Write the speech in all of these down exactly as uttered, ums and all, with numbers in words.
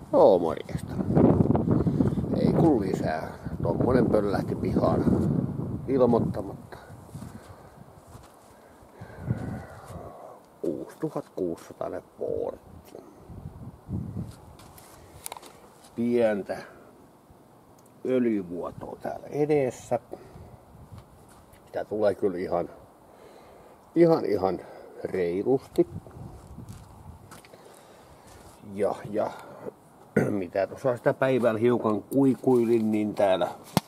Oo, morjesta. Ei kun lisää. Tommonen pöllähti pihaan ilmoittamatta. kuusituhattakuusisataa Fortti. Pientä öljyvuotoa täällä edessä. Sitä tulee kyllä ihan, ihan, ihan reilusti. Ja, ja mitä tuossa sitä päivällä hiukan kuikuilin, niin täällä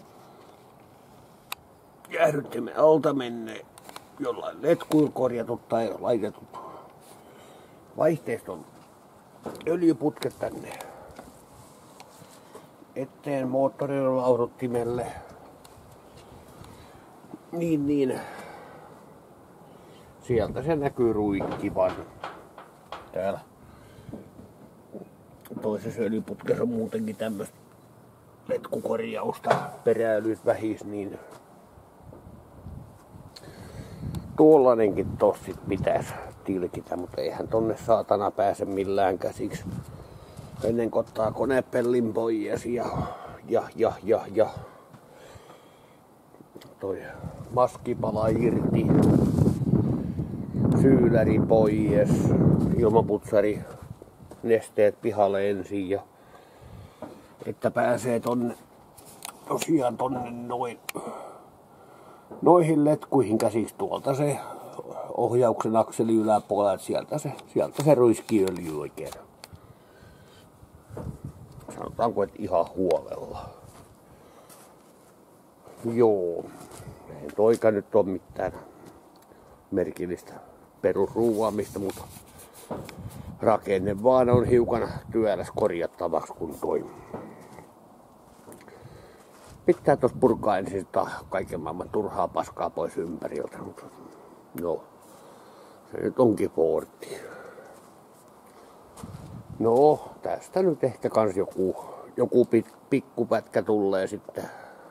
jäähdyttimen alta menee jollain letkuilla korjatut tai laitetut vaihteiston öljyputket tänne eteen moottorilla lauhduttimelle. Niin, niin. Sieltä se näkyy ruikkivan. Täällä toisessa öljyputkessa on muutenkin tämmöistä letkukorjausta peräilys vähis, niin tuollainenkin tossit pitäisi tilkitä, mutta eihän tonne saatana pääse millään käsiksi ennen kuin ottaa konepellin pois ja, ja, ja, ja, ja toi maski palaa irti, syylläri pois, ilmaputsari nesteet pihalle ensin ja että pääsee tonne tosiaan tonne noin noihin letkuihin käsiksi tuolta se ohjauksen akseli yläpuolella, että sieltä se, sieltä se ruiskii öljy oikein. Sanotaanko, että ihan huolella. Joo, ei toika nyt ole mitään merkillistä perusruuaamista, mutta rakenne vaan on hiukan työläs korjattavaksi kun toi. Pitää tuossa purkaa ensin kaiken maailman turhaa paskaa pois ympäriltä. No, se nyt onkin Fortti. No, tästä nyt ehkä kans joku, joku pikkupätkä tulee sitten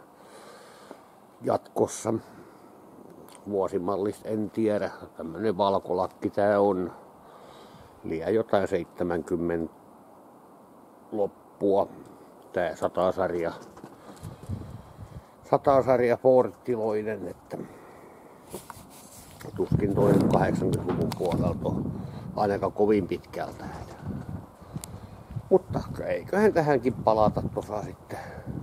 jatkossa. Vuosimallista en tiedä. Tämmönen valkolakki tää on. Liian jotain seitsemänkymmentä loppua. Tää satasarja. Satasarja Forttiloinen, että tuskin toinen kahdeksankymmentäluvun puolelta on ainakaan kovin pitkältä. Mutta eiköhän tähänkin palata tuossa sitten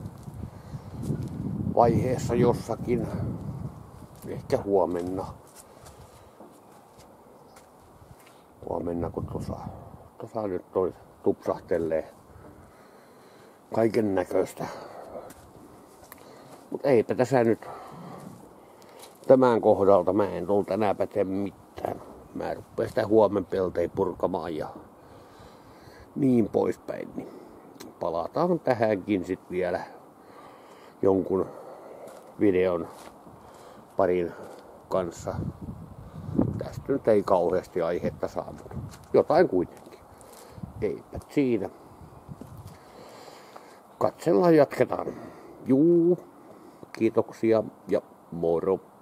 vaiheessa jossakin. Ehkä huomenna. Huomenna kun tuossa, tuossa nyt toi tupsahtelee kaiken näköistä. Mutta eipä tässä nyt tämän kohdalta mä en tullut tänäänpä tee mitään. Mä rupean sitä huomenpeltei purkamaan ja niin poispäin. Niin palataan tähänkin sit vielä jonkun videon parin kanssa. Tästä nyt ei kauheasti aihetta saa, mutta jotain kuitenkin. Eipä siinä. Katsellaan, jatketaan. Juu, kiitoksia ja moro.